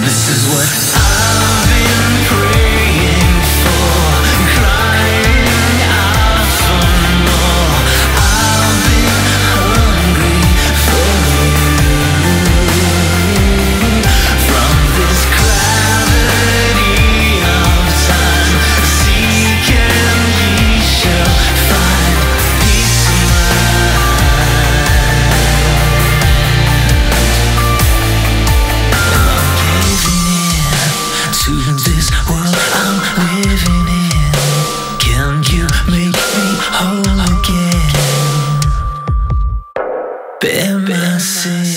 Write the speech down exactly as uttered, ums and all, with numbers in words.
This is what I've been praying for, crying out for more. I've been hungry for you. From this gravity of time, seek and ye shall find peace of mind. To this world I'm living in, can you make me whole again? Bear my sin.